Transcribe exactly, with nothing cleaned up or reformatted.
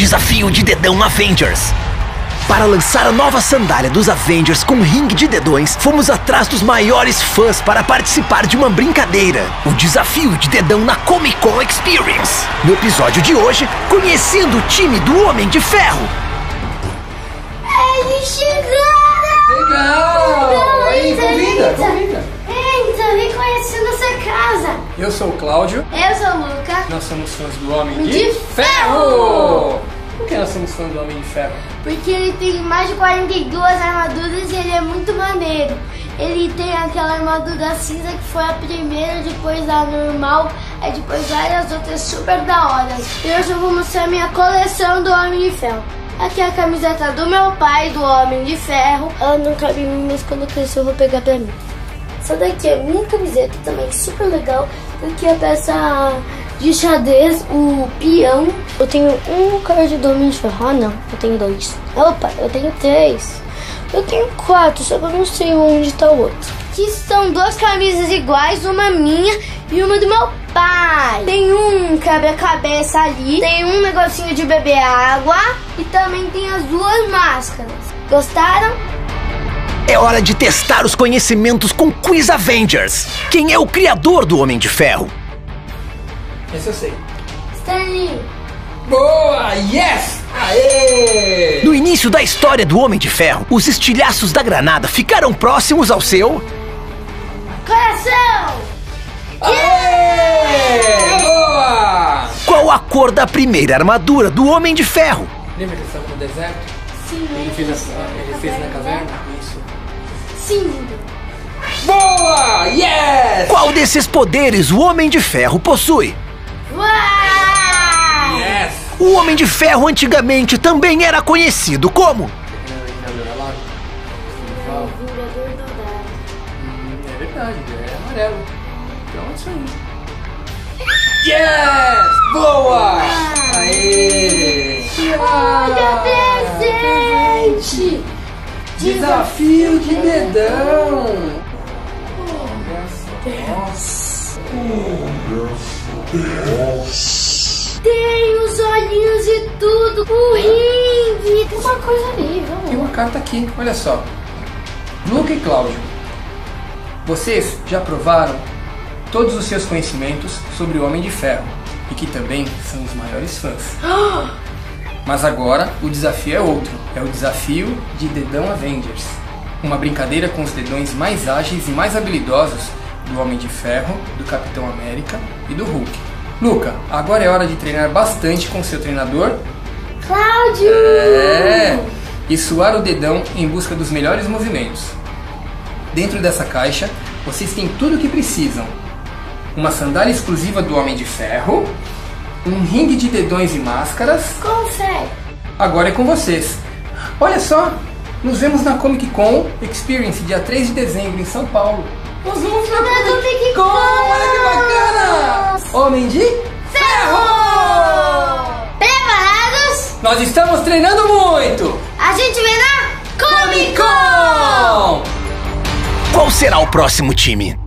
Desafio de Dedão Avengers. Para lançar a nova sandália dos Avengers com ringue de dedões, fomos atrás dos maiores fãs para participar de uma brincadeira. O Desafio de Dedão na Comic Con Experience. No episódio de hoje, conhecendo o time do Homem de Ferro. Eles chegaram! Legal! Aí, convida, convida. Entra, vem conhecer nossa casa. Eu sou o Cláudio. Eu sou o Luca. Nós somos fãs do Homem de, de Ferro! Por que nós somos fãs do Homem de Ferro? Porque ele tem mais de quarenta e duas armaduras e ele é muito maneiro. Ele tem aquela armadura cinza que foi a primeira, depois a normal, aí depois várias outras super da hora. E hoje eu vou mostrar minha coleção do Homem de Ferro. Aqui é a camiseta do meu pai, do Homem de Ferro. Ela não cabe em mim, mas quando eu crescer eu vou pegar pra mim. Essa daqui é a minha camiseta também, super legal. Aqui é a peça de xadrez, o peão. Eu tenho um card do Homem de Ferro. Ah não, eu tenho dois. Opa, eu tenho três. Eu tenho quatro, só que eu não sei onde está o outro. Aqui são duas camisas iguais, uma minha e uma do meu pai. Tem um quebra-cabeça ali, tem um negocinho de beber água e também tem as duas máscaras. Gostaram? É hora de testar os conhecimentos com Quiz Avengers. Quem é o criador do Homem de Ferro? Esse eu sei. Stanley. Boa! Yes! Aê! No início da história do Homem de Ferro, os estilhaços da granada ficaram próximos ao seu... Coração! Aê! Boa! Qual a cor da primeira armadura do Homem de Ferro? Lembra que ele estava no deserto? Sim, Ele fez, a, ele fez na caverna? Isso. Sim. Boa! Yes! Qual desses poderes o Homem de Ferro possui? Uau! Yes! O Homem de Ferro antigamente também era conhecido como... É verdade, é amarelo. Então é isso aí. Yes! Boa! Aê! Olha, presente! Desafio de dedão! Tem os olhinhos e tudo, o ringue, tem uma coisa ali, Tem vamos. uma carta aqui, olha só. Luca e Cláudio, vocês já provaram todos os seus conhecimentos sobre o Homem de Ferro e que também são os maiores fãs. Mas agora o desafio é outro, é o desafio de Dedão Avengers. Uma brincadeira com os dedões mais ágeis e mais habilidosos do Homem de Ferro, do Capitão América e do Hulk. Luca, agora é hora de treinar bastante com seu treinador. Cláudio! É! E suar o dedão em busca dos melhores movimentos. Dentro dessa caixa, vocês têm tudo o que precisam. Uma sandália exclusiva do Homem de Ferro, um ringue de dedões e máscaras. Confere! Agora é com vocês. Olha só, nos vemos na Comic Con Experience, dia três de dezembro, em São Paulo. Nós vamos na Na Comic Comic Con! Con! Olha que bacana! Homem de Ferro! Preparados? Nós estamos treinando muito! A gente vê na Comic Comic Con! Con! Qual será o próximo time?